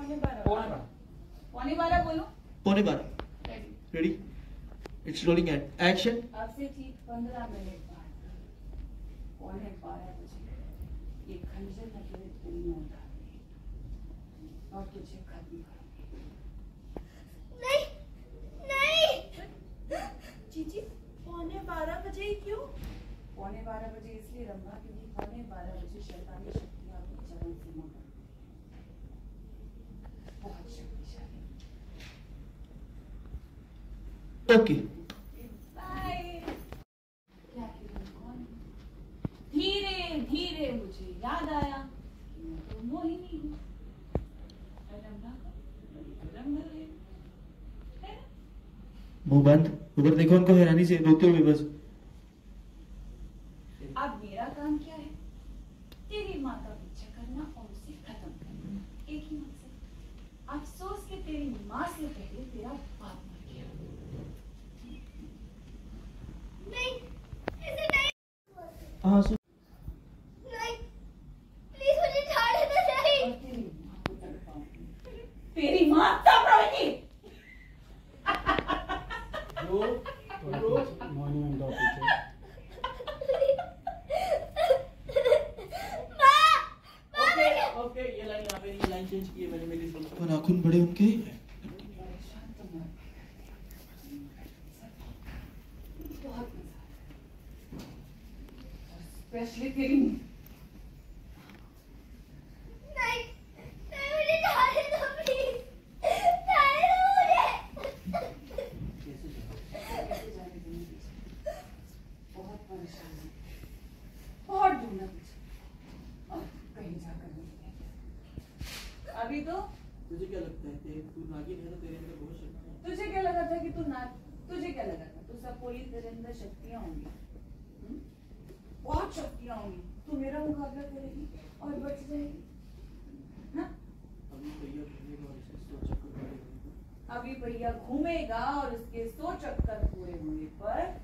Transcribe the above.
पौने 12 बोलो। पौने 12। Ready, it's rolling at action. अब से ठीक 15 मिनट बाद पौने 12 बजे ये खंजर लगे दिल में उतारने और तुझे खत्म करूंगी। नहीं नहीं जीजी, पौने 12 बजे ही क्यों? पौने 12 बजे इसलिए रंभा, क्योंकि पौने 12 बजे शैतानी शक्तियां अपनी चरम सीमा पर बहुत शक्तिशाली। ओके धीरे धीरे मुझे याद आया कि मैं तो मोहिनी हूँ। मुंह बंद, उधर देखो उनको हैरानी से रोते हुए बस। अब मेरा काम क्या है? तेरी माँ का पीछा करना और उसे खत्म करना। एक ही मकसद, अफसोस कि तेरी माँ से पहले तेरा बाप मर गया। नहीं, ऐसे नहीं। हाँ नहीं, प्लीज मुझे झाड़ देना चाहिए। और तेरी माँ को तड़पाऊंगी। तेरी माँ तब रोएगी। मॉर्निंग में पीछे ओके, ये लाइन यहाँ पे, ये लाइन चेंज की है मैंने मेरी सुन। तो नाखून बड़े उनके बहुत मजा आया, स्पेशली तेरी नहीं, नहीं मुझे झाड़ दो प्लीज, झाड़ दो मुझे। बहुत परेशान है, बहुत ढूंढा मुझे और कहीं जाकर नहीं मिला। अभी तो तुझे क्या लगता है तू नागिन है तो तेरे अंदर बहुत शक्ति है। तुझे क्या लगा था कि तुझे क्या लगा था तू सब बोली तेरे अंदर शक्तियां होंगी, बहुत शक्तियां होंगी, तू मेरा मुकाबला करेगी और बच जाएगी ना? अभी भैया घूमेगा और उसके 100 चक्कर पूरे होने पर